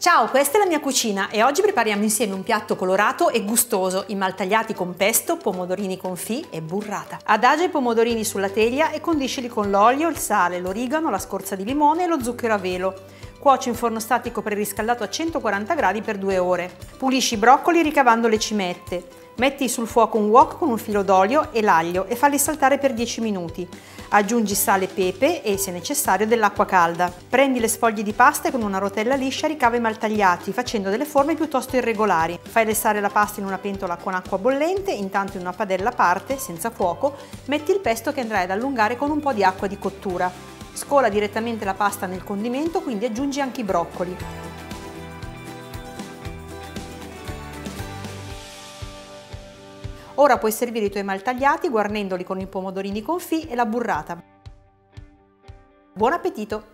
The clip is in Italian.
Ciao, questa è la mia cucina e oggi prepariamo insieme un piatto colorato e gustoso, i maltagliati con pesto, pomodorini confit e burrata. Adagia i pomodorini sulla teglia e condiscili con l'olio, il sale, l'origano, la scorza di limone e lo zucchero a velo. Cuoci in forno statico preriscaldato a 140 gradi per 2 ore. Pulisci i broccoli ricavando le cimette. Metti sul fuoco un wok con un filo d'olio e l'aglio e falli saltare per 10 minuti. Aggiungi sale e pepe e, se necessario, dell'acqua calda. Prendi le sfoglie di pasta e con una rotella liscia ricava i maltagliati, facendo delle forme piuttosto irregolari. Fai restare la pasta in una pentola con acqua bollente, intanto in una padella a parte, senza fuoco, metti il pesto che andrai ad allungare con un po' di acqua di cottura. Scola direttamente la pasta nel condimento, quindi aggiungi anche i broccoli. Ora puoi servire i tuoi maltagliati guarnendoli con i pomodorini confit e la burrata. Buon appetito!